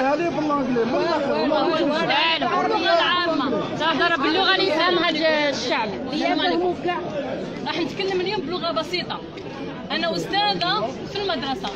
قوليها لي بالانجلي من الاخر. لا الحريه العامه تهضر باللغه اللي يفهمها الشعب. راح نتكلم اليوم بلغه بسيطه. انا استاذه في المدرسه،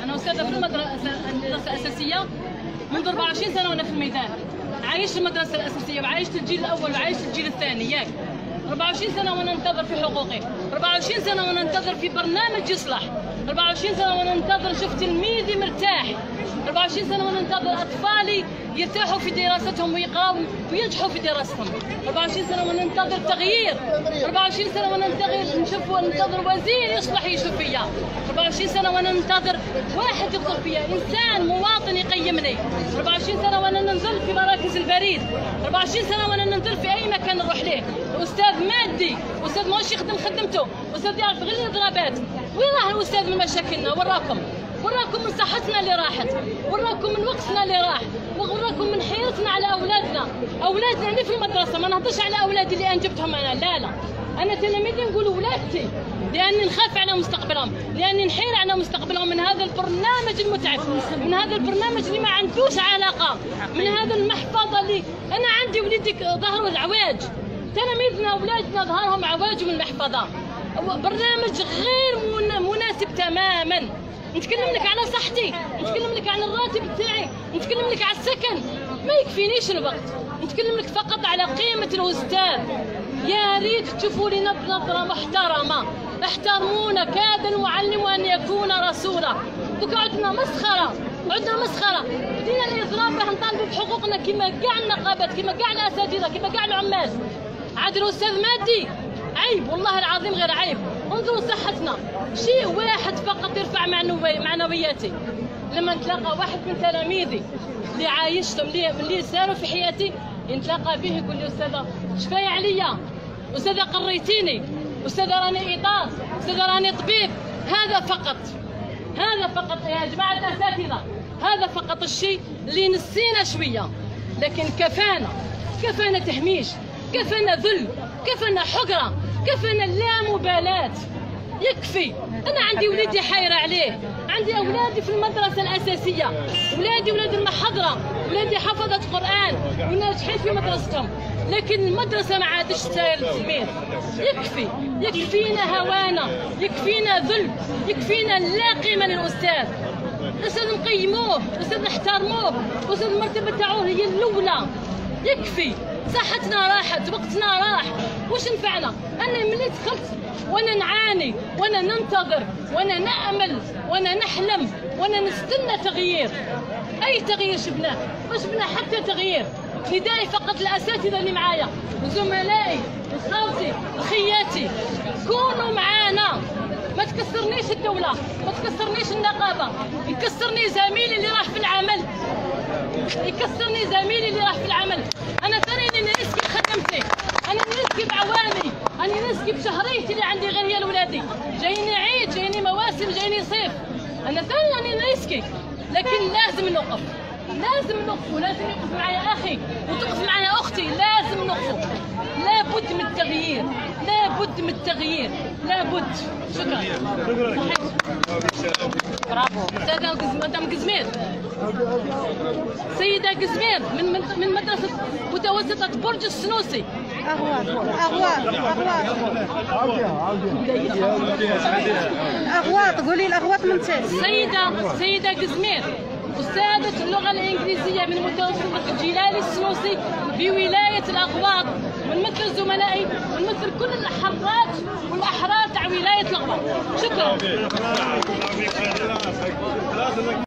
المدرسه الاساسيه منذ 24 سنه وانا في الميدان. عايشت المدرسه الاساسيه وعايشت الجيل الاول وعايشت الجيل الثاني ياك. 24 سنه وانا ننتظر في حقوقي، 24 سنه وانا ننتظر في برنامج يصلح، 24 سنه وانا ننتظر نشوف تلميذي مرتاح، 24 سنه وانا ننتظر اطفالي يرتاحوا في دراستهم ويقراوا وينجحوا في دراستهم، 24 سنه وانا ننتظر تغيير، 24 سنه وانا ننتظر وزير يصلح يشوف فيا، 24 سنه وانا ننتظر واحد يطلب فيا، انسان مواطن يقيمني، 24 سنه وانا ننزل في مراكز البريد، 24 سنه وانا ننزل في اي مكان نروح ليه. استاذ مادي، استاذ ماهوش يخدم خدمته، استاذ يعرف غير الاضرابات. وين راه الاستاذ من مشاكلنا؟ وراكم من صحتنا اللي راحت، وراكم من وقتنا اللي راح، وراكم من حيرتنا على اولادنا اللي في المدرسه. ما نهضرش على اولادي اللي انجبتهم انا، انا تلاميذي نقول ولادتي، لاني نخاف على مستقبلهم، لاني نحير على مستقبلهم من هذا البرنامج المتعب، من هذا البرنامج اللي ما عندوش علاقه، من هذا المحفظه اللي انا عندي وليدي ظهروا العواج، تلاميذنا اولادنا ظهرهم عواج من المحفظه. برنامج غير مناسب تماما. نتكلم لك على صحتي، نتكلم لك عن الراتب بتاعي، نتكلم لك على السكن، ما يكفينيش الوقت. نتكلم لك فقط على قيمة الأستاذ. يا ريت تشوفوا لنا بنظرة محترمة، احترمونا، كاد المعلم أن يكون رسولا. دوكا عندنا مسخرة، بدينا الإضراب باه نطالبوا بحقوقنا كما كاع النقابات، كما كاع الأساتذة، كما كاع العمال. عاد الأستاذ مادي عيب، والله العظيم غير عيب. انظروا صحتنا، شيء واحد فقط يرفع معنوياتي. لما نتلاقى واحد من تلاميذي اللي عايشتهم اللي ساروا في حياتي، نتلاقى به يقول لي استاذه شفاية عليا، استاذه قريتيني، استاذه راني إطار، استاذه راني طبيب. هذا فقط يا جماعه الاساتذه، هذا فقط الشيء اللي نسينا شويه. لكن كفانا تهميش، كفانا ذل، كفانا حقره، كفانا اللامبالاه. يكفي. انا عندي وليدي حايره عليه، عندي اولادي في المدرسه الاساسيه، ولاد المحاضره، ولادي حفظت قران وناجحين في مدرستهم، لكن المدرسه ما عادش ساير التلميذ. يكفينا هوانا، يكفينا ذل، يكفينا لا قيمه للاستاذ. الاستاذ نقيموه، الاستاذ نحترموه، الاستاذ المرتبه تاعو هي الاولى. يكفي. صحتنا راحت، وقتنا راح، واش نفعنا؟ انا ملي دخلت وانا نعاني، وانا ننتظر، وانا نامل، وانا نحلم، وانا نستنى تغيير. اي تغيير شفناه؟ ما شفنا حتى تغيير. ندائي فقط الاساتذه اللي معايا، زملائي، خاوتي، خياتي، كونوا معانا. ما تكسرنيش الدوله، ما تكسرنيش النقابه، يكسرني زميلي اللي راح في العمل، انا ثاني نسكي خدمتي، انا نسكي بعوامي، انا نسكي بشهريتي اللي عندي غير هي لولادي. جايني عيد، جايني مواسم، جايني صيف، انا ثاني نسكي. لكن لازم نوقف، ولازم يوقف معايا اخي وتوقف معايا اختي. لازم نوقفوا، لابد من التغيير، لابد. شكرا. برافو. مدام قزمير، سيدة قزمير من مدرسة متوسطة برج السنوسي. أغواط، قولي الأغواط من تحت. سيدة قزمير أستاذة اللغة الإنجليزية من متوسطة جلالي السنوسي بولاية الأغواط، ونمثل زملائي ونمثل كل الحرات والأحرار تاع ولاية الأغواط. شكرا.